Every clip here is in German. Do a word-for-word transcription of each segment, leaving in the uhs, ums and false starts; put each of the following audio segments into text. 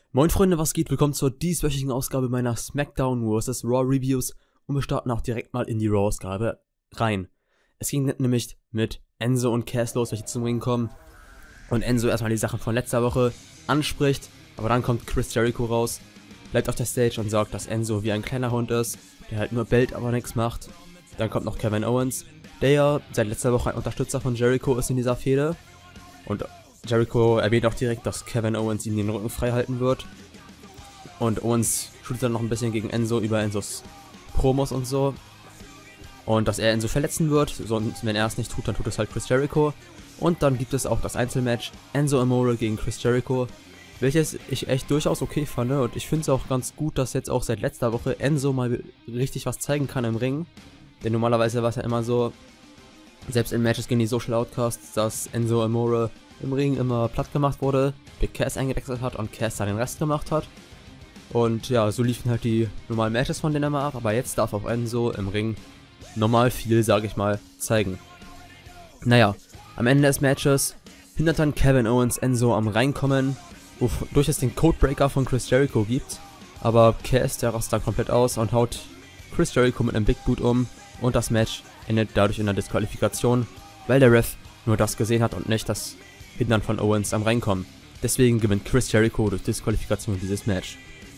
Moin Freunde, was geht? Willkommen zur dieswöchigen Ausgabe meiner SmackDown versus. Raw Reviews und wir starten auch direkt mal in die Raw-Ausgabe rein. Es ging nämlich mit Enzo und Cass los, welche zum Ring kommen und Enzo erstmal die Sachen von letzter Woche anspricht, aber dann kommt Chris Jericho raus, bleibt auf der Stage und sagt, dass Enzo wie ein kleiner Hund ist, der halt nur bellt, aber nichts macht. Dann kommt noch Kevin Owens, der ja seit letzter Woche ein Unterstützer von Jericho ist in dieser Fehde und Jericho erwähnt auch direkt, dass Kevin Owens ihm den Rücken frei halten wird. Und Owens shootet dann noch ein bisschen gegen Enzo über Enzos Promos und so. Und dass er Enzo verletzen wird, sonst wenn er es nicht tut, dann tut es halt Chris Jericho. Und dann gibt es auch das Einzelmatch Enzo Amore gegen Chris Jericho, welches ich echt durchaus okay fand. Und ich finde es auch ganz gut, dass jetzt auch seit letzter Woche Enzo mal richtig was zeigen kann im Ring. Denn normalerweise war es ja immer so, selbst in Matches gegen die Social Outcasts, dass Enzo Amore im Ring immer platt gemacht wurde, Big Cass eingewechselt hat und Cass dann den Rest gemacht hat. Und ja, so liefen halt die normalen Matches von denen immer ab, aber jetzt darf auch Enzo im Ring normal viel, sage ich mal, zeigen. Naja, am Ende des Matches hindert dann Kevin Owens Enzo am Reinkommen, wodurch es den Codebreaker von Chris Jericho gibt, aber Cass, der rastet dann komplett aus und haut Chris Jericho mit einem Big Boot um und das Match endet dadurch in der Disqualifikation, weil der Ref nur das gesehen hat und nicht das Hindern von Owens am Reinkommen. Deswegen gewinnt Chris Jericho durch Disqualifikation dieses Match.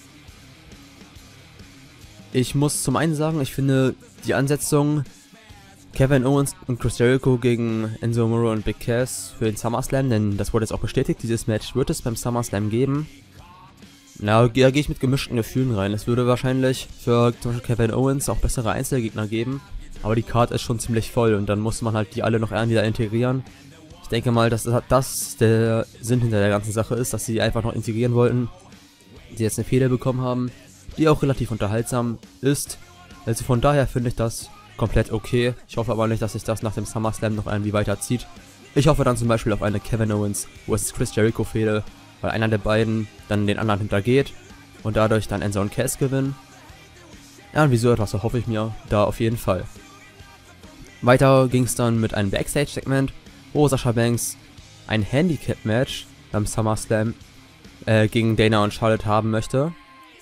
Ich muss zum einen sagen, ich finde die Ansetzung Kevin Owens und Chris Jericho gegen Enzo Amore und Big Cass für den SummerSlam, denn das wurde jetzt auch bestätigt, dieses Match wird es beim SummerSlam geben. Na, da gehe ich mit gemischten Gefühlen rein. Es würde wahrscheinlich für zum Beispiel Kevin Owens auch bessere Einzelgegner geben, aber die Card ist schon ziemlich voll und dann muss man halt die alle noch irgendwie da integrieren. Ich denke mal, dass das der Sinn hinter der ganzen Sache ist, dass sie einfach noch integrieren wollten, die jetzt eine Fehde bekommen haben, die auch relativ unterhaltsam ist. Also von daher finde ich das komplett okay. Ich hoffe aber nicht, dass sich das nach dem SummerSlam noch irgendwie weiterzieht. Ich hoffe dann zum Beispiel auf eine Kevin Owens versus. Chris Jericho Fehde, weil einer der beiden dann den anderen hintergeht und dadurch dann Enzo und Cass gewinnen. Ja, und wieso etwas, so hoffe ich mir da auf jeden Fall. Weiter ging es dann mit einem Backstage-Segment, wo Sasha Banks ein Handicap-Match beim SummerSlam äh, gegen Dana und Charlotte haben möchte.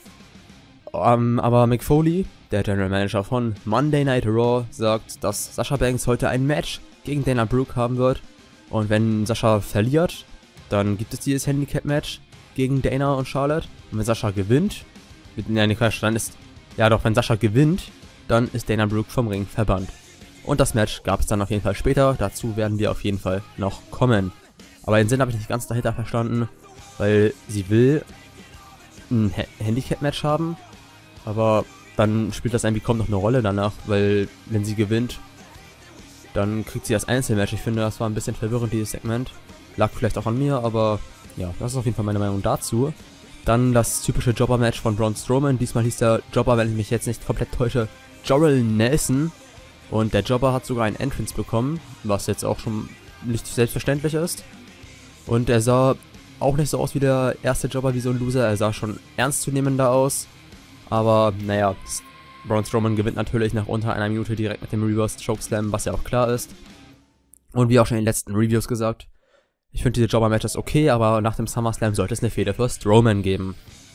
Um, aber Mick Foley, der General Manager von Monday Night Raw, sagt, dass Sasha Banks heute ein Match gegen Dana Brooke haben wird. Und wenn Sasha verliert, dann gibt es dieses Handicap-Match gegen Dana und Charlotte. Und wenn Sasha gewinnt, ja, nicht Quatsch, dann ist, ja doch, wenn Sasha gewinnt, dann ist Dana Brooke vom Ring verbannt. Und das Match gab es dann auf jeden Fall später, dazu werden wir auf jeden Fall noch kommen. Aber den Sinn habe ich nicht ganz dahinter verstanden, weil sie will ein ha Handicap-Match haben, aber dann spielt das irgendwie kaum noch eine Rolle danach, weil wenn sie gewinnt, dann kriegt sie das Einzelmatch. Ich finde, das war ein bisschen verwirrend, dieses Segment. Lag vielleicht auch an mir, aber ja, das ist auf jeden Fall meine Meinung dazu. Dann das typische Jobber-Match von Braun Strowman. Diesmal hieß der Jobber, wenn ich mich jetzt nicht komplett täusche, Jorel Nelson. Und der Jobber hat sogar einen Entrance bekommen, was jetzt auch schon nicht selbstverständlich ist. Und er sah auch nicht so aus wie der erste Jobber, wie so ein Loser. Er sah schon ernstzunehmender aus. Aber naja, Braun Strowman gewinnt natürlich nach unter einer Minute direkt mit dem Reverse Chokeslam, was ja auch klar ist. Und wie auch schon in den letzten Reviews gesagt, ich finde diese Jobber-Matches okay, aber nach dem SummerSlam sollte es eine Fehde für Strowman geben.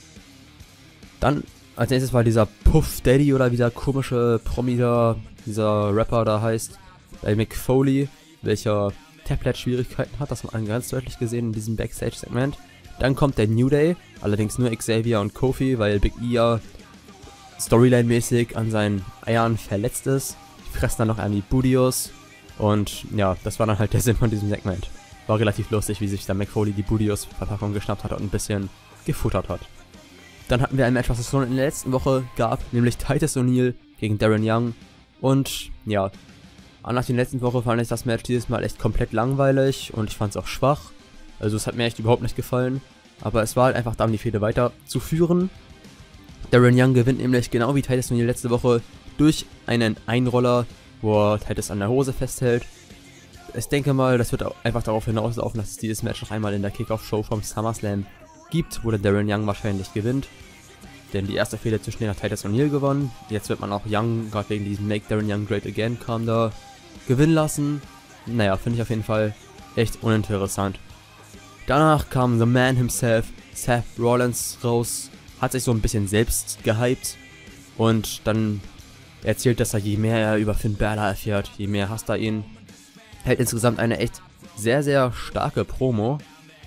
Dann als nächstes war dieser Puff Daddy oder wie der komische Promi da, dieser Rapper da heißt, bei Mick Foley, welcher Tablet-Schwierigkeiten hat, das hat man ganz deutlich gesehen in diesem Backstage-Segment. Dann kommt der New Day, allerdings nur Xavier und Kofi, weil Big E ja Storyline-mäßig an seinen Eiern verletzt ist. Die fressen dann noch irgendwie Budios und ja, das war dann halt der Sinn von diesem Segment. War relativ lustig, wie sich dann Mick Foley die Budios-Verpackung geschnappt hat und ein bisschen gefuttert hat. Dann hatten wir ein Match, was es schon in der letzten Woche gab, nämlich Titus O'Neil gegen Darren Young. Und ja, nach der letzten Woche fand ich das Match dieses Mal echt komplett langweilig und ich fand es auch schwach. Also es hat mir echt überhaupt nicht gefallen. Aber es war halt einfach da, um die Fehde weiterzuführen. Darren Young gewinnt nämlich genau wie Titus O'Neil letzte Woche durch einen Einroller, wo er Titus an der Hose festhält. Ich denke mal, das wird auch einfach darauf hinauslaufen, dass es dieses Match noch einmal in der Kickoff-Show vom SummerSlam gibt, wo der Darren Young wahrscheinlich gewinnt. Denn die erste Fehde zwischen denen hat Titus O'Neil gewonnen. Jetzt wird man auch Young, gerade wegen diesem Make Darren Young Great Again kam da, gewinnen lassen. Naja, finde ich auf jeden Fall echt uninteressant. Danach kam The Man himself, Seth Rollins raus, hat sich so ein bisschen selbst gehypt und dann erzählt, dass er, je mehr er über Finn Balor erfährt, je mehr hasst er ihn. Hält insgesamt eine echt sehr, sehr starke Promo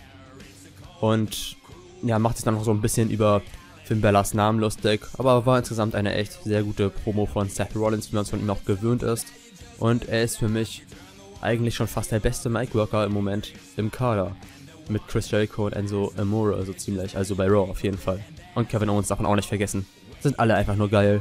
und ja, macht sich dann noch so ein bisschen über Finn Balors Namen lustig, aber war insgesamt eine echt sehr gute Promo von Seth Rollins, wie man es von ihm auch gewöhnt ist. Und er ist für mich eigentlich schon fast der beste Mic-Worker im Moment im Kader. Mit Chris Jericho und Enzo Amore so ziemlich, also bei Raw auf jeden Fall. Und Kevin Owens darf man auch nicht vergessen. Sind alle einfach nur geil.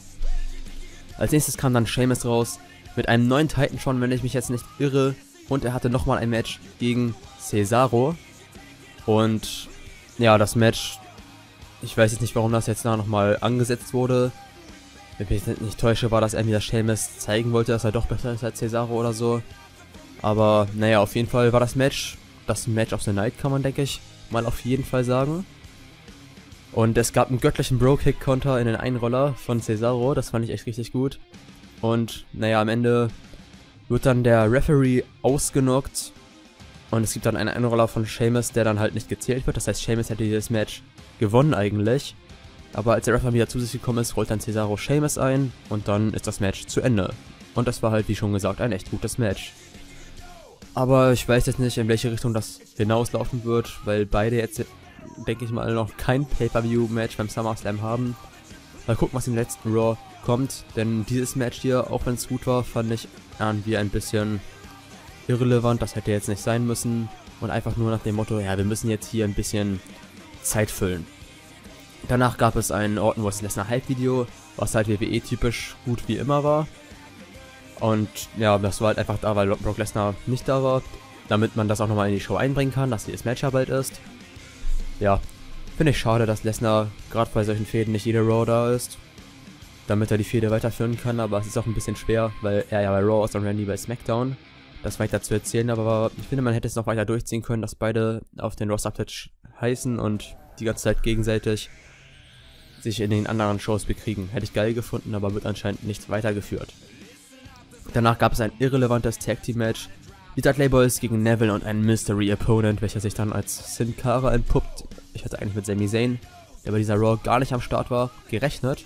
Als nächstes kam dann Sheamus raus, mit einem neuen Titan schon, wenn ich mich jetzt nicht irre. Und er hatte nochmal ein Match gegen Cesaro. Und ja, das Match, ich weiß jetzt nicht, warum das jetzt nochmal angesetzt wurde. Wenn ich mich nicht täusche, war das irgendwie, dass Sheamus zeigen wollte, dass er doch besser ist als Cesaro oder so. Aber naja, auf jeden Fall war das Match, das Match of the Night, kann man, denke ich, mal auf jeden Fall sagen. Und es gab einen göttlichen Bro-Kick-Konter in den Einroller von Cesaro, das fand ich echt richtig gut. Und naja, am Ende wird dann der Referee ausgenockt. Und es gibt dann einen Einroller von Sheamus, der dann halt nicht gezählt wird. Das heißt, Sheamus hätte dieses Match gewonnen eigentlich. Aber als der Referee wieder zu sich gekommen ist, rollt dann Cesaro Sheamus ein. Und dann ist das Match zu Ende. Und das war halt, wie schon gesagt, ein echt gutes Match. Aber ich weiß jetzt nicht, in welche Richtung das hinauslaufen wird, weil beide jetzt, denke ich mal, noch kein Pay-Per-View-Match beim SummerSlam haben. Mal gucken, was im letzten Raw kommt, denn dieses Match hier, auch wenn es gut war, fand ich irgendwie ein bisschen irrelevant. Das hätte jetzt nicht sein müssen. Und einfach nur nach dem Motto, ja, wir müssen jetzt hier ein bisschen Zeit füllen. Danach gab es ein Orton versus. Lesnar Hype-Video, was halt W W E-typisch gut wie immer war. Und ja, das war halt einfach da, weil Brock Lesnar nicht da war, damit man das auch nochmal in die Show einbringen kann, dass dieses Match ja bald ist. Ja, finde ich schade, dass Lesnar gerade bei solchen Fäden nicht jede Raw da ist, damit er die Fäde weiterführen kann, aber es ist auch ein bisschen schwer, weil er ja bei Raw ist und Randy bei SmackDown, das weiter zu erzählen, aber ich finde, man hätte es noch weiter durchziehen können, dass beide auf den Roster-Pitch heißen und die ganze Zeit gegenseitig sich in den anderen Shows bekriegen. Hätte ich geil gefunden, aber wird anscheinend nicht weitergeführt. Danach gab es ein irrelevantes Tag-Team-Match. Die Dudley Boys gegen Neville und einen Mystery-Opponent, welcher sich dann als Sin Cara entpuppt. Ich hatte eigentlich mit Sami Zayn, der bei dieser Raw gar nicht am Start war, gerechnet.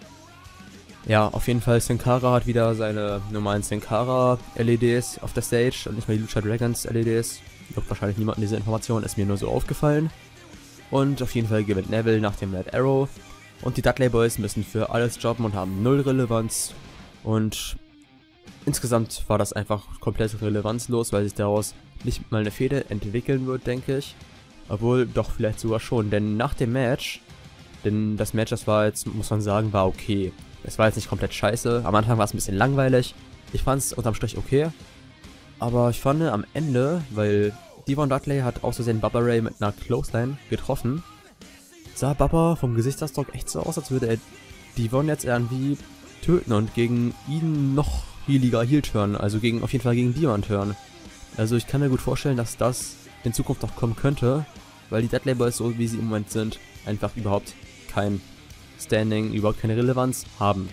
Ja, auf jeden Fall, Sin Cara hat wieder seine normalen Sin Cara L E Ds auf der Stage und nicht mehr die Lucha Dragons L E Ds. Juckt wahrscheinlich niemanden diese Information, ist mir nur so aufgefallen. Und auf jeden Fall gewinnt Neville nach dem Red Arrow. Und die Dudley Boys müssen für alles jobben und haben null Relevanz. Und insgesamt war das einfach komplett relevanzlos, weil sich daraus nicht mal eine Fehde entwickeln wird, denke ich. Obwohl, doch vielleicht sogar schon, denn nach dem Match, denn das Match, das war jetzt, muss man sagen, war okay. Es war jetzt nicht komplett scheiße, am Anfang war es ein bisschen langweilig. Ich fand es unterm Strich okay. Aber ich fand am Ende, weil Devon Dudley hat aus Versehen Bubba Ray mit einer Clothesline getroffen, sah Bubba vom Gesichtsausdruck echt so aus, als würde er Devon jetzt irgendwie töten und gegen ihn noch healiger Heel turn, also gegen, auf jeden Fall gegen Devon turn. Also ich kann mir gut vorstellen, dass das in Zukunft noch kommen könnte, weil die Dudley Boys, so wie sie im Moment sind, einfach überhaupt kein Standing, überhaupt keine Relevanz haben.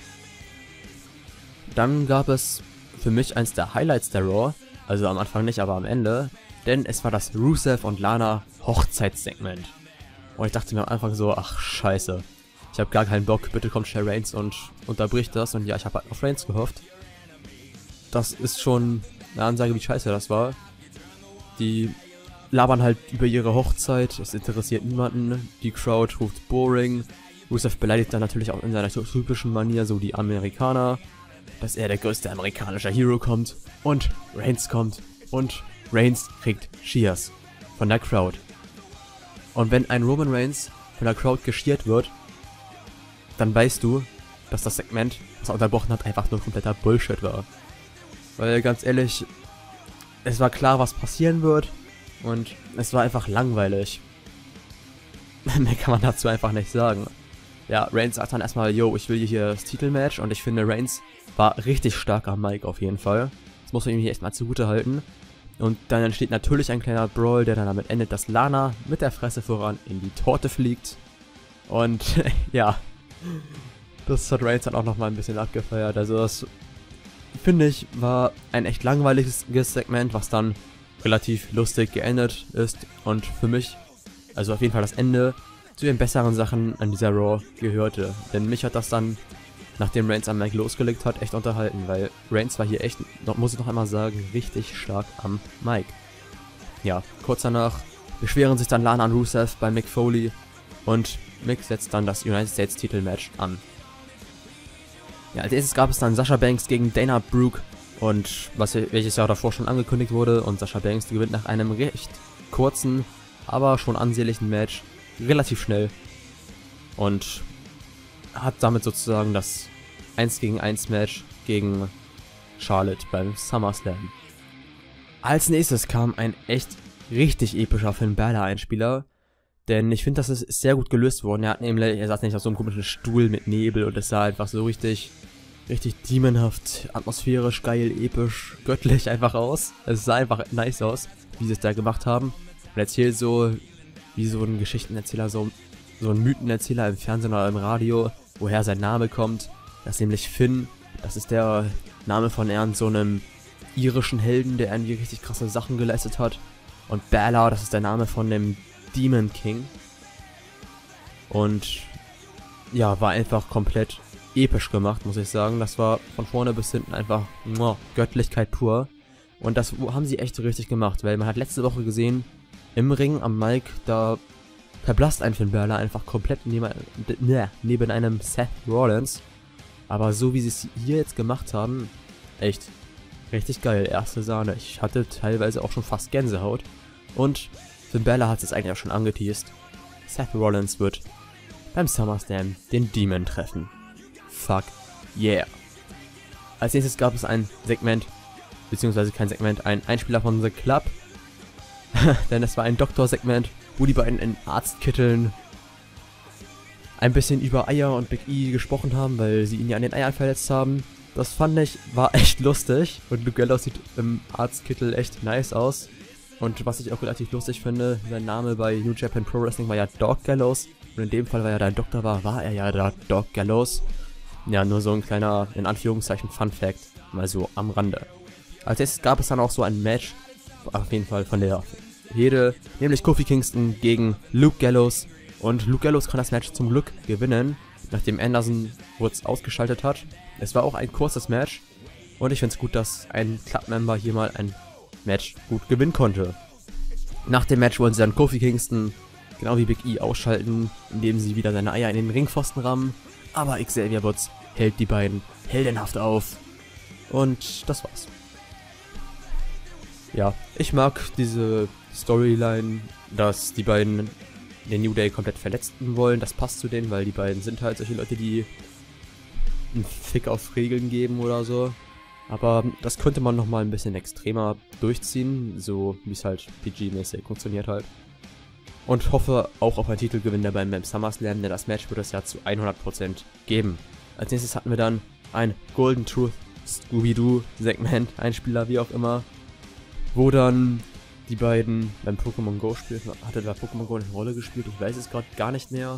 Dann gab es für mich eins der Highlights der Raw, also am Anfang nicht, aber am Ende, denn es war das Rusev und Lana Hochzeitssegment. Und ich dachte mir am Anfang so, ach scheiße, ich habe gar keinen Bock, bitte kommt schnell Reigns und unterbricht das. Und ja, ich habe halt auf Reigns gehofft. Das ist schon eine Ansage, wie scheiße das war. Die labern halt über ihre Hochzeit, es interessiert niemanden, die Crowd ruft boring. Rusev beleidigt dann natürlich auch in seiner typischen Manier so die Amerikaner, dass er der größte amerikanische Hero kommt. Und Reigns kommt und Reigns kriegt Cheers von der Crowd. Und wenn ein Roman Reigns von der Crowd geschiert wird, dann weißt du, dass das Segment, was er unterbrochen hat, einfach nur kompletter Bullshit war. Weil ganz ehrlich, es war klar, was passieren wird und es war einfach langweilig. Mehr kann man dazu einfach nicht sagen. Ja, Reigns sagt dann erstmal, yo, ich will hier das Titelmatch und ich finde, Reigns war richtig stark am Mic auf jeden Fall. Das muss man ihm hier echt mal zugute halten. Und dann entsteht natürlich ein kleiner Brawl, der dann damit endet, dass Lana mit der Fresse voran in die Torte fliegt. Und ja, das hat Reigns dann auch nochmal ein bisschen abgefeiert. Also das, finde ich, war ein echt langweiliges Segment, was dann relativ lustig geendet ist. Und für mich also auf jeden Fall das Ende, zu den besseren Sachen an dieser Raw gehörte. Denn mich hat das dann, nachdem Reigns am Mic losgelegt hat, echt unterhalten, weil Reigns war hier echt, noch, muss ich noch einmal sagen, richtig stark am Mic. Ja, kurz danach beschweren sich dann Lana und Rusev bei Mick Foley und Mick setzt dann das United States Titelmatch an. Ja, als erstes gab es dann Sasha Banks gegen Dana Brooke und was welches Jahr davor schon angekündigt wurde, und Sasha Banks gewinnt nach einem recht kurzen, aber schon ansehnlichen Match relativ schnell und hat damit sozusagen das eins gegen eins Match gegen Charlotte beim SummerSlam. Als nächstes kam ein echt richtig epischer Finn Balor Einspieler, denn ich finde, das ist sehr gut gelöst worden. Er hat nämlich, er saß nicht auf so einem komischen Stuhl mit Nebel und es sah einfach so richtig, richtig demonhaft, atmosphärisch, geil, episch, göttlich einfach aus. Es sah einfach nice aus, wie sie es da gemacht haben. Und erzählt so, wie so ein Geschichtenerzähler, so, so ein Mythenerzähler im Fernsehen oder im Radio, woher sein Name kommt. Das ist nämlich Finn, das ist der Name von irgend so einem irischen Helden, der irgendwie richtig krasse Sachen geleistet hat. Und Balor, das ist der Name von dem Demon King. Und ja, war einfach komplett episch gemacht, muss ich sagen. Das war von vorne bis hinten einfach muah, Göttlichkeit pur. Und das haben sie echt richtig gemacht, weil man hat letzte Woche gesehen, im Ring am Mic, da verblasst ein Finn Balor einfach komplett neben, ne, neben einem Seth Rollins. Aber so wie sie es hier jetzt gemacht haben, echt richtig geil, erste Sahne. Ich hatte teilweise auch schon fast Gänsehaut. Und Finn Balor hat es eigentlich auch schon angeteased. Seth Rollins wird beim SummerSlam den Demon treffen. Fuck yeah. Als nächstes gab es ein Segment, beziehungsweise kein Segment, ein Einspieler von The Club. Denn es war ein Doktor-Segment, wo die beiden in Arztkitteln ein bisschen über Eier und Big E gesprochen haben, weil sie ihn ja an den Eiern verletzt haben. Das fand ich, war echt lustig. Und Luke Gallows sieht im Arztkittel echt nice aus. Und was ich auch relativ lustig finde, sein Name bei New Japan Pro Wrestling war ja Dog Gallows. Und in dem Fall, weil er da ein Doktor war, war er ja da Dog Gallows. Ja, nur so ein kleiner, in Anführungszeichen, Fun Fact, mal so am Rande. Als erstes gab es dann auch so ein Match, auf jeden Fall von der Herde, nämlich Kofi Kingston gegen Luke Gallows. Und Luke Gallows kann das Match zum Glück gewinnen, nachdem Anderson Woods ausgeschaltet hat. Es war auch ein kurzes Match und ich finde es gut, dass ein Club-Member hier mal ein Match gut gewinnen konnte. Nach dem Match wollen sie dann Kofi Kingston, genau wie Big E, ausschalten, indem sie wieder seine Eier in den Ringpfosten rammen. Aber Xavier Woods hält die beiden heldenhaft auf. Und das war's. Ja, ich mag diese Storyline, dass die beiden den New Day komplett verletzten wollen. Das passt zu denen, weil die beiden sind halt solche Leute, die einen Fick auf Regeln geben oder so. Aber das könnte man nochmal ein bisschen extremer durchziehen, so wie es halt P G-mäßig funktioniert halt. Und hoffe auch auf einen Titelgewinn dabei beim SummerSlam, denn das Match wird es ja zu hundert Prozent geben. Als nächstes hatten wir dann ein Golden Truth Scooby-Doo Segment, Einspieler wie auch immer, wo dann die beiden beim Pokémon Go spielten. Hatte da Pokémon Go eine Rolle gespielt? Ich weiß es gerade gar nicht mehr.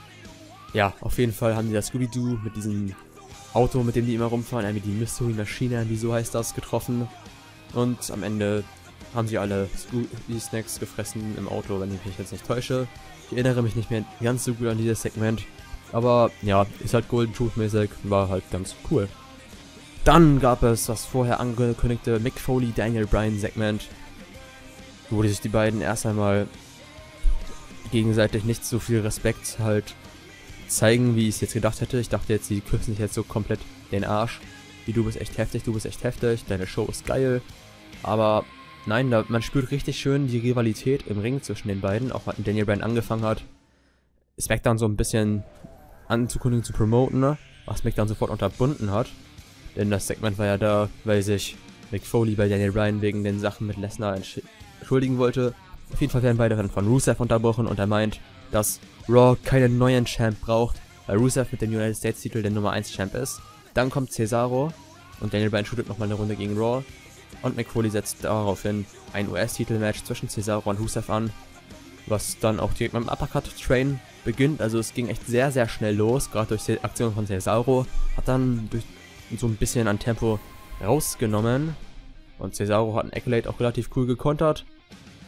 Ja, auf jeden Fall haben die das Scooby-Doo mit diesem Auto, mit dem die immer rumfahren, irgendwie die Mystery Maschine, wie so heißt das, getroffen. Und am Ende haben sie alle Scooby-Snacks gefressen im Auto, wenn ich mich jetzt nicht täusche. Ich erinnere mich nicht mehr ganz so gut an dieses Segment. Aber ja, ist halt Golden Truth mäßig, war halt ganz cool. Dann gab es das vorher angekündigte Mick Foley Daniel Bryan Segment, wo sich die beiden erst einmal gegenseitig nicht so viel Respekt halt zeigen, wie ich es jetzt gedacht hätte. Ich dachte jetzt, sie küssen sich jetzt so komplett den Arsch. Wie, du bist echt heftig, du bist echt heftig, deine Show ist geil. Aber nein, da, man spürt richtig schön die Rivalität im Ring zwischen den beiden, auch wenn Daniel Bryan angefangen hat, SmackDown so ein bisschen anzukündigen, zu promoten, ne? Was SmackDown sofort unterbunden hat. Denn das Segment war ja da, weil sich Mick Foley bei Daniel Bryan wegen den Sachen mit Lesnar entschuldigen wollte. Auf jeden Fall werden beide dann von Rusev unterbrochen und er meint, dass Raw keinen neuen Champ braucht, weil Rusev mit dem United States Titel der Nummer eins Champ ist. Dann kommt Cesaro und Daniel Bryan shootet nochmal eine Runde gegen Raw. Und Mick Foley setzt daraufhin ein U S-Titelmatch zwischen Cesaro und Rusev an, was dann auch direkt mit dem Uppercut-Train beginnt. Also es ging echt sehr, sehr schnell los, gerade durch die Aktion von Cesaro. Hat dann durch so ein bisschen an Tempo rausgenommen. Und Cesaro hat einen Accolade auch relativ cool gekontert.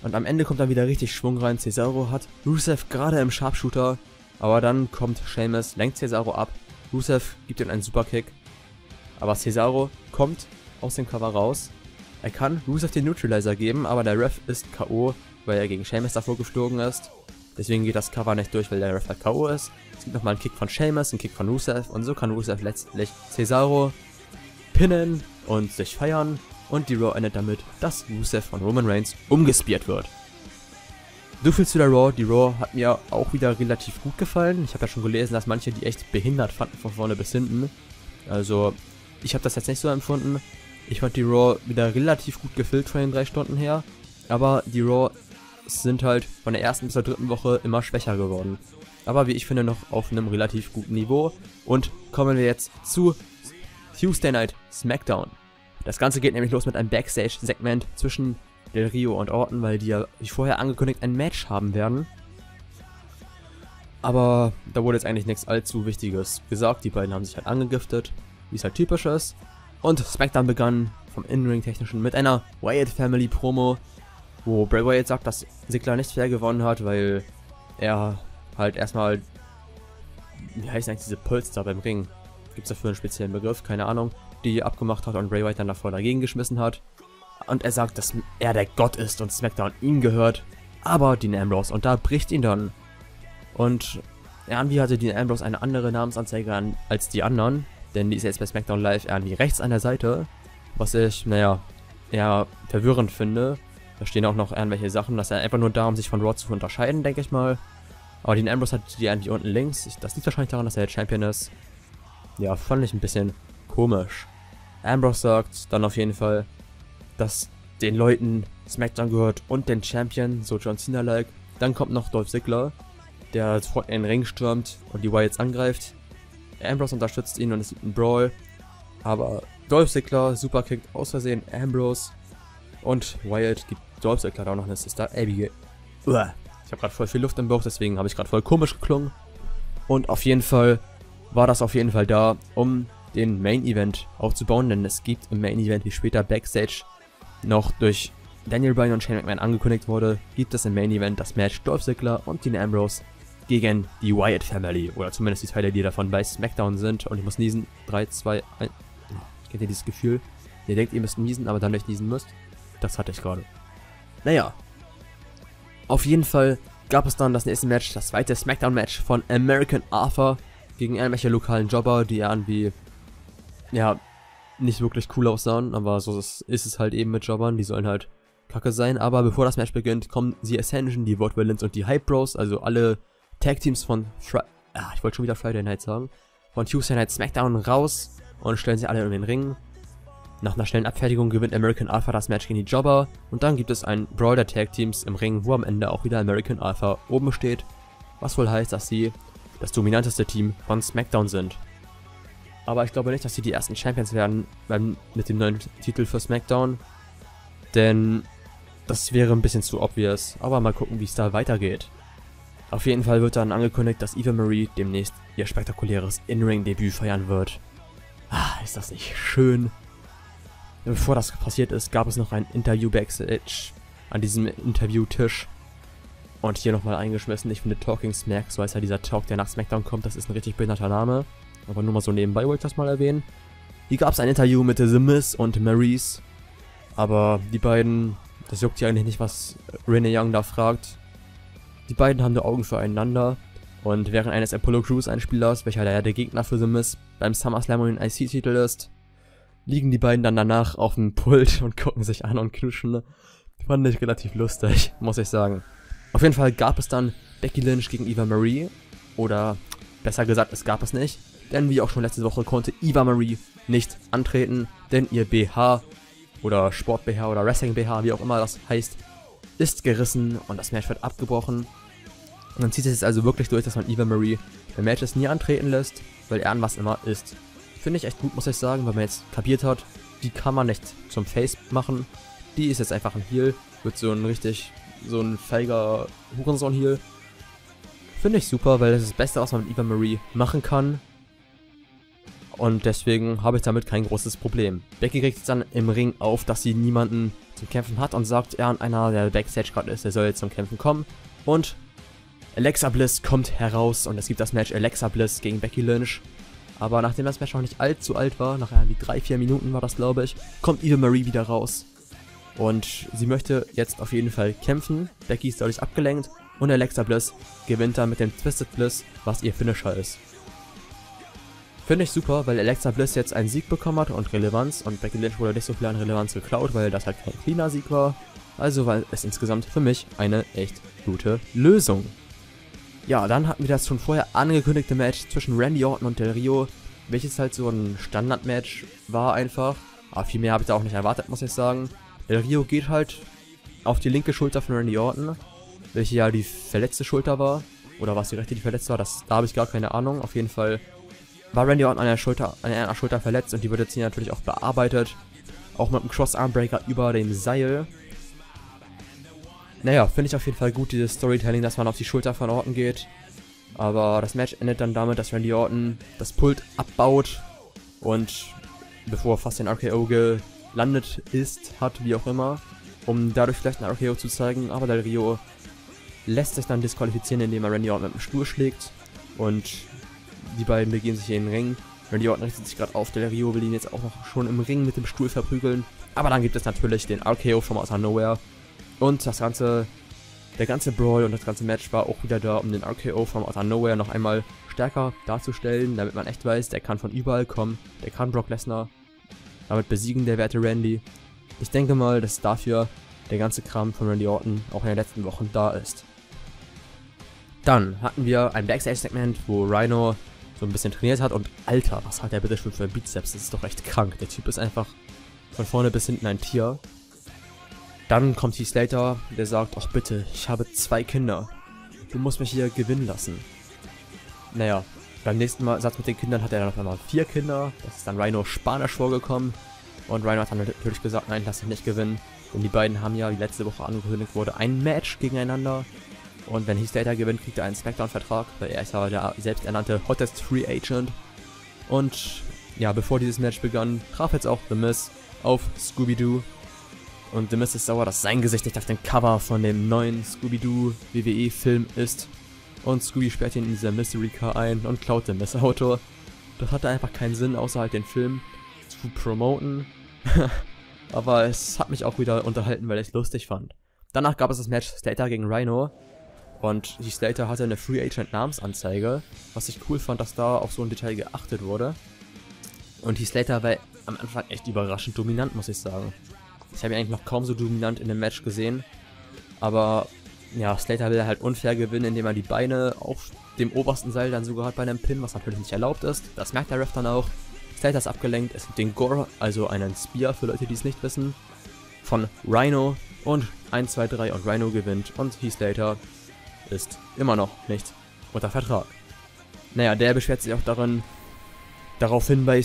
Und am Ende kommt dann wieder richtig Schwung rein. Cesaro hat Rusev gerade im Sharpshooter. Aber dann kommt Sheamus, lenkt Cesaro ab. Rusev gibt ihm einen Superkick. Aber Cesaro kommt aus dem Cover raus. Er kann Rusev den Neutralizer geben, aber der Ref ist K O, weil er gegen Sheamus davor geflogen ist. Deswegen geht das Cover nicht durch, weil der Ref halt K O ist. Es gibt nochmal einen Kick von Sheamus, einen Kick von Rusev. Und so kann Rusev letztlich Cesaro pinnen und sich feiern. Und die Raw endet damit, dass Rusev von Roman Reigns umgespiert wird. So viel zu der Raw. Die Raw hat mir auch wieder relativ gut gefallen. Ich habe ja schon gelesen, dass manche die echt behindert fanden von vorne bis hinten. Also, ich habe das jetzt nicht so empfunden. Ich fand die Raw wieder relativ gut gefüllt von den drei Stunden her. Aber die Raw sind halt von der ersten bis zur dritten Woche immer schwächer geworden. Aber wie ich finde, noch auf einem relativ guten Niveau. Und kommen wir jetzt zu Tuesday Night SmackDown. Das Ganze geht nämlich los mit einem Backstage-Segment zwischen Del Rio und Orton, weil die ja, wie vorher angekündigt, ein Match haben werden. Aber da wurde jetzt eigentlich nichts allzu Wichtiges gesagt. Die beiden haben sich halt angegiftet, wie es halt typisch ist. Und SmackDown begann vom In-Ring-Technischen mit einer Wyatt Family Promo, wo Bray Wyatt sagt, dass Ziggler nicht fair gewonnen hat, weil er halt erstmal, wie heißt eigentlich diese Polster beim Ring? Gibt es dafür einen speziellen Begriff? Keine Ahnung. Die abgemacht hat und Bray Wyatt dann davor dagegen geschmissen hat. Und er sagt, dass er der Gott ist und SmackDown ihm gehört, aber Dean Ambrose unterbricht ihn dann. Und irgendwie hatte Dean Ambrose eine andere Namensanzeige an als die anderen, denn die ist jetzt bei SmackDown Live irgendwie rechts an der Seite, was ich, naja, eher verwirrend finde. Da stehen auch noch irgendwelche Sachen, dass er einfach nur da, um sich von Raw zu unterscheiden, denke ich mal. Aber Dean Ambrose hat die irgendwie unten links. Das liegt wahrscheinlich daran, dass er jetzt Champion ist. Ja, fand ich ein bisschen komisch. Ambrose sagt dann auf jeden Fall, dass den Leuten SmackDown gehört und den Champion, so John Cena-like. Dann kommt noch Dolph Ziggler, der sofort in den Ring stürmt und die Wyatts angreift. Ambrose unterstützt ihn und es gibt einen Brawl. Aber Dolph Ziggler superkickt aus Versehen Ambrose und Wyatt gibt Dolph Ziggler auch noch eine Sister Abigail. Uah. Ich habe gerade voll viel Luft im Bauch, deswegen habe ich gerade voll komisch geklungen. Und auf jeden Fall war das auf jeden Fall da, um den Main Event aufzubauen, denn es gibt im Main Event, wie später Backstage noch durch Daniel Bryan und Shane McMahon angekündigt wurde, gibt es im Main Event das Match Dolph Ziggler und Dean Ambrose gegen die Wyatt Family, oder zumindest die Teile, die davon bei SmackDown sind. Und ich muss niesen. drei, zwei, eins. Kennt ihr dieses Gefühl? Ihr denkt, ihr müsst niesen, aber dann nicht niesen müsst? Das hatte ich gerade. Naja. Auf jeden Fall gab es dann das nächste Match, das zweite SmackDown-Match von American Alpha gegen irgendwelche lokalen Jobber, die irgendwie, ja, nicht wirklich cool aussahen, aber so ist, ist es halt eben mit Jobbern, die sollen halt kacke sein. Aber bevor das Match beginnt, kommen die Ascension, die Vaude Villains und die Hype Bros, also alle Tag-Teams von Fri ah, ich wollte schon wieder Friday Night sagen, von Tuesday Night SmackDown raus und stellen sie alle in den Ring. Nach einer schnellen Abfertigung gewinnt American Alpha das Match gegen die Jobber und dann gibt es ein Brawl der Tag-Teams im Ring, wo am Ende auch wieder American Alpha oben steht, was wohl heißt, dass sie das dominanteste Team von SmackDown sind. Aber ich glaube nicht, dass sie die ersten Champions werden beim, mit dem neuen Titel für SmackDown, denn das wäre ein bisschen zu obvious, aber mal gucken, wie es da weitergeht. Auf jeden Fall wird dann angekündigt, dass Eva Marie demnächst ihr spektakuläres In-Ring-Debüt feiern wird. Ah, ist das nicht schön? Bevor das passiert ist, gab es noch ein Interview Backstage an diesem Interviewtisch. Und hier nochmal eingeschmissen, ich finde Talking Smack, so heißt ja dieser Talk, der nach SmackDown kommt, das ist ein richtig behinderter Name. Aber nur mal so nebenbei wollte ich das mal erwähnen. Hier gab es ein Interview mit The Miz und Maryse. Aber die beiden, das juckt ja eigentlich nicht, was Renee Young da fragt. Die beiden haben die Augen füreinander. Und während eines Apollo Crews Einspielers, welcher ja der Gegner für The Miz beim SummerSlam und den I C-Titel ist, liegen die beiden dann danach auf dem Pult und gucken sich an und knuschen. Fand ich relativ lustig, muss ich sagen. Auf jeden Fall gab es dann Becky Lynch gegen Eva Marie. Oder besser gesagt, es gab es nicht. Denn wie auch schon letzte Woche konnte Eva Marie nicht antreten, denn ihr B H oder Sport-B H oder Wrestling-B H, wie auch immer das heißt, ist gerissen und das Match wird abgebrochen. Und dann zieht es jetzt also wirklich durch, dass man Eva Marie bei Matches nie antreten lässt, weil irgendwas immer ist. Finde ich echt gut, muss ich sagen, weil man jetzt kapiert hat, die kann man nicht zum Face machen. Die ist jetzt einfach ein Heel, wird so ein richtig, so ein feiger Hurensohn-Heel. Finde ich super, weil das ist das Beste, was man mit Eva Marie machen kann. Und deswegen habe ich damit kein großes Problem. Becky regt jetzt dann im Ring auf, dass sie niemanden zum Kämpfen hat und sagt, er und einer, der Backstage gerade ist, der soll jetzt zum Kämpfen kommen. Und Alexa Bliss kommt heraus und es gibt das Match Alexa Bliss gegen Becky Lynch. Aber nachdem das Match noch nicht allzu alt war, nach irgendwie drei, vier Minuten war das, glaube ich, kommt Eva Marie wieder raus. Und sie möchte jetzt auf jeden Fall kämpfen. Becky ist dadurch abgelenkt und Alexa Bliss gewinnt dann mit dem Twisted Bliss, was ihr Finisher ist. Finde ich super, weil Alexa Bliss jetzt einen Sieg bekommen hat und Relevanz und Becky Lynch wurde nicht so viel an Relevanz geklaut, weil das halt kein cleaner Sieg war. Also war es insgesamt für mich eine echt gute Lösung. Ja, dann hatten wir das schon vorher angekündigte Match zwischen Randy Orton und Del Rio, welches halt so ein Standard-Match war einfach. Aber viel mehr habe ich da auch nicht erwartet, muss ich sagen. Del Rio geht halt auf die linke Schulter von Randy Orton, welche ja die verletzte Schulter war. Oder was die rechte, die verletzt war, das, da habe ich gar keine Ahnung. Auf jeden Fall war Randy Orton an der Schulter, an einer Schulter verletzt und die wird jetzt hier natürlich auch bearbeitet. Auch mit einem Cross-Armbreaker über dem Seil. Naja, finde ich auf jeden Fall gut, dieses Storytelling, dass man auf die Schulter von Orton geht. Aber das Match endet dann damit, dass Randy Orton das Pult abbaut und bevor er fast den R K O gelandet ist, hat, wie auch immer, um dadurch vielleicht einen R K O zu zeigen. Aber Del Rio lässt sich dann disqualifizieren, indem er Randy Orton mit dem Stuhl schlägt und die beiden begeben sich in den Ring. Randy Orton richtet sich gerade auf, Del Rio will ihn jetzt auch noch schon im Ring mit dem Stuhl verprügeln. Aber dann gibt es natürlich den R K O from out of nowhere. Und das ganze, der ganze Brawl und das ganze Match war auch wieder da, um den R K O from out of nowhere noch einmal stärker darzustellen, damit man echt weiß, der kann von überall kommen, der kann Brock Lesnar damit besiegen, der werte Randy. Ich denke mal, dass dafür der ganze Kram von Randy Orton auch in den letzten Wochen da ist. Dann hatten wir ein Backstage-Segment, wo Rhino so ein bisschen trainiert hat und Alter, was hat der bitte schon für ein Bizeps, das ist doch echt krank, der Typ ist einfach von vorne bis hinten ein Tier. Dann kommt Heath Slater, der sagt, ach bitte, ich habe zwei Kinder, du musst mich hier gewinnen lassen. Naja, beim nächsten Mal Satz mit den Kindern hat er dann auf einmal vier Kinder, das ist dann Rhino spanisch vorgekommen und Rhino hat dann natürlich gesagt, nein, lass dich nicht gewinnen, denn die beiden haben ja, wie letzte Woche angekündigt wurde, ein Match gegeneinander. Und wenn Heath Slater gewinnt, kriegt er einen Smackdown-Vertrag, weil er ist ja der selbsternannte Hottest Free Agent. Und ja, bevor dieses Match begann, traf jetzt auch The Miz auf Scooby-Doo. Und The Miz ist sauer, dass sein Gesicht nicht auf dem Cover von dem neuen Scooby-Doo W W E-Film ist. Und Scooby sperrt ihn in dieser Mystery Car ein und klaut The Miz Auto. Das hatte einfach keinen Sinn, außer halt den Film zu promoten. Aber es hat mich auch wieder unterhalten, weil ich es lustig fand. Danach gab es das Match Slater gegen Rhino. Und Heath Slater hatte eine Free Agent Namensanzeige, was ich cool fand, dass da auf so ein Detail geachtet wurde. Und Heath Slater war am Anfang echt überraschend dominant, muss ich sagen. Ich habe ihn eigentlich noch kaum so dominant in dem Match gesehen. Aber ja, Slater will halt unfair gewinnen, indem er die Beine auf dem obersten Seil dann sogar hat bei einem Pin, was natürlich nicht erlaubt ist. Das merkt der Ref dann auch. Slater ist abgelenkt, es gibt den Gore, also einen Spear für Leute, die es nicht wissen, von Rhino. Und eins, zwei, drei und Rhino gewinnt und Heath Slater ist immer noch nicht unter Vertrag. Naja, der beschwert sich auch darin, daraufhin bei,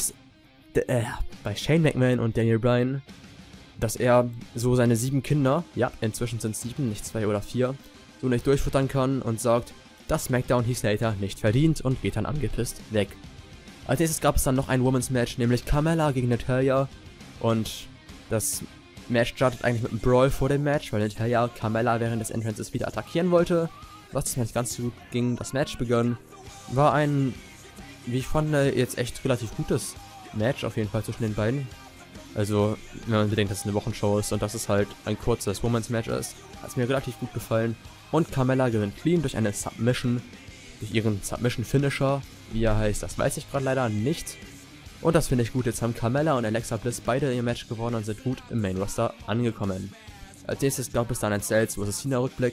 äh, bei Shane McMahon und Daniel Bryan, dass er so seine sieben Kinder, ja, inzwischen sind es sieben, nicht zwei oder vier, so nicht durchfuttern kann und sagt, dass SmackDown Heath Slater nicht verdient und geht dann angepisst weg. Als nächstes gab es dann noch ein Women's Match, nämlich Carmella gegen Natalya und das Match startet eigentlich mit einem Brawl vor dem Match, weil Natalya Carmella während des Entrances wieder attackieren wollte. Was das nicht ganz so gut ging, das Match begann, war ein, wie ich fand, jetzt echt relativ gutes Match auf jeden Fall zwischen den beiden. Also, wenn man bedenkt, dass es eine Wochenshow ist und dass es halt ein kurzes Women's Match ist, hat es mir relativ gut gefallen. Und Carmella gewinnt clean durch eine Submission, durch ihren Submission-Finisher. Wie er heißt, das weiß ich gerade leider nicht. Und das finde ich gut, jetzt haben Carmella und Alexa Bliss beide ihr Match gewonnen und sind gut im Main-Roster angekommen. Als nächstes gab es dann ein Styles versus. Cena-Rückblick.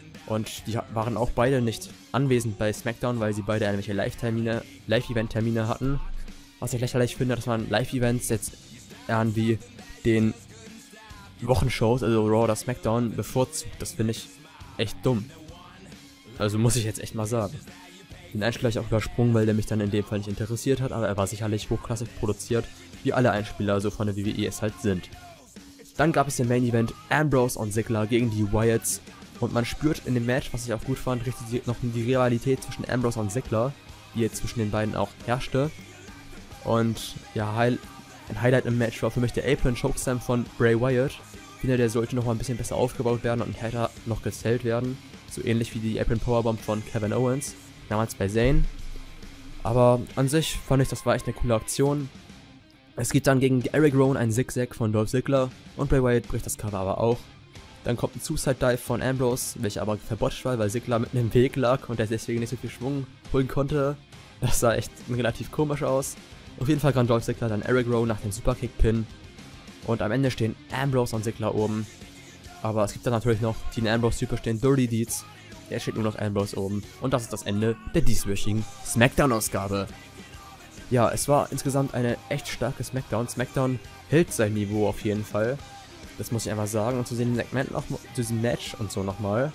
Und die waren auch beide nicht anwesend bei SmackDown, weil sie beide irgendwelche Live-Termine, Live-Event-Termine hatten. Was ich lächerlich finde, dass man Live-Events jetzt irgendwie den Wochenshows, also Raw oder SmackDown, bevorzugt. Das finde ich echt dumm. Also muss ich jetzt echt mal sagen. Den Einspieler habe ich auch übersprungen, weil der mich dann in dem Fall nicht interessiert hat, aber er war sicherlich hochklassig produziert, wie alle Einspieler so von der W W E es halt sind. Dann gab es den Main Event Ambrose und Ziggler gegen die Wyatts. Und man spürt in dem Match, was ich auch gut fand, richtig noch die Rivalität zwischen Ambrose und Ziggler, die jetzt zwischen den beiden auch herrschte. Und ja, Hi ein Highlight im Match war für mich der Apron Chokeslam von Bray Wyatt. Ich finde, der sollte noch mal ein bisschen besser aufgebaut werden und härter noch gezählt werden. So ähnlich wie die Apron Powerbomb von Kevin Owens, damals bei Zayn. Aber an sich fand ich, das war echt eine coole Aktion. Es geht dann gegen Eric Rowan ein Zigzag von Dolph Ziggler und Bray Wyatt bricht das Cover aber auch. Dann kommt ein Suicide Dive von Ambrose, welcher aber verbotcht war, weil Ziggler mitten im Weg lag und er deswegen nicht so viel Schwung holen konnte. Das sah echt relativ komisch aus. Auf jeden Fall kann Dolph Ziggler dann Eric Rowan nach dem Superkick-Pin. Und am Ende stehen Ambrose und Ziggler oben. Aber es gibt dann natürlich noch Dean Ambrose Typen stehen Dirty Deeds. Der steht nur noch Ambrose oben. Und das ist das Ende der dieswöchigen Smackdown-Ausgabe. Ja, es war insgesamt eine echt starke Smackdown. Smackdown hält sein Niveau auf jeden Fall. Das muss ich einmal sagen. Und zu diesem Segment noch, zu diesem Match und so nochmal.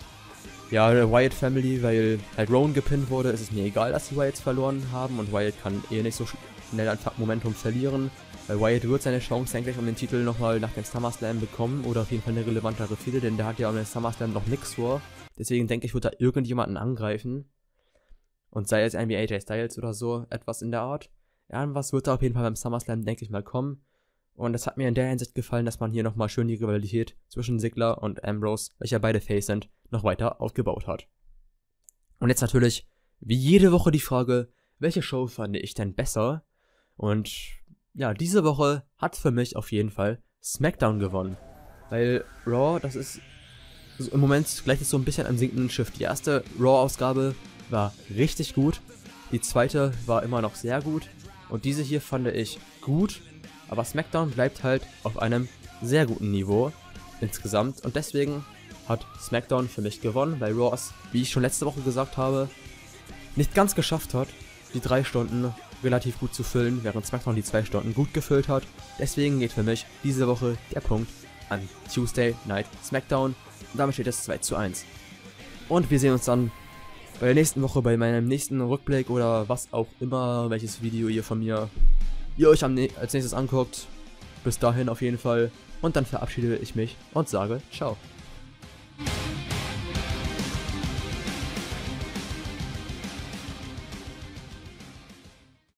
Ja, der Wyatt Family, weil halt Rowan gepinnt wurde, ist es mir egal, dass die Wyatts verloren haben. Und Wyatt kann eh nicht so schnell an Momentum verlieren. Weil Wyatt wird seine Chance eigentlich um den Titel nochmal nach dem SummerSlam bekommen. Oder auf jeden Fall eine relevantere Fehde, denn der hat ja um den SummerSlam noch nichts vor. Deswegen denke ich, wird da irgendjemanden angreifen. Und sei es irgendwie A J Styles oder so, etwas in der Art. Ja, was wird da auf jeden Fall beim SummerSlam, denke ich mal, kommen. Und es hat mir in der Hinsicht gefallen, dass man hier nochmal schön die Rivalität zwischen Ziggler und Ambrose, welcher beide Face sind, noch weiter aufgebaut hat. Und jetzt natürlich, wie jede Woche die Frage, welche Show fand ich denn besser? Und ja, diese Woche hat für mich auf jeden Fall SmackDown gewonnen. Weil Raw, das ist so im Moment gleicht es so ein bisschen am sinkenden Schiff. Die erste Raw-Ausgabe war richtig gut, die zweite war immer noch sehr gut und diese hier fand ich gut, aber SmackDown bleibt halt auf einem sehr guten Niveau insgesamt und deswegen hat SmackDown für mich gewonnen, weil Raw es, wie ich schon letzte Woche gesagt habe, nicht ganz geschafft hat, die drei Stunden relativ gut zu füllen, während SmackDown die zwei Stunden gut gefüllt hat. Deswegen geht für mich diese Woche der Punkt an Tuesday Night SmackDown. Und damit steht es zwei zu eins. Und wir sehen uns dann bei der nächsten Woche, bei meinem nächsten Rückblick oder was auch immer, welches Video ihr von mir, ihr euch am, als nächstes anguckt. Bis dahin auf jeden Fall. Und dann verabschiede ich mich und sage ciao.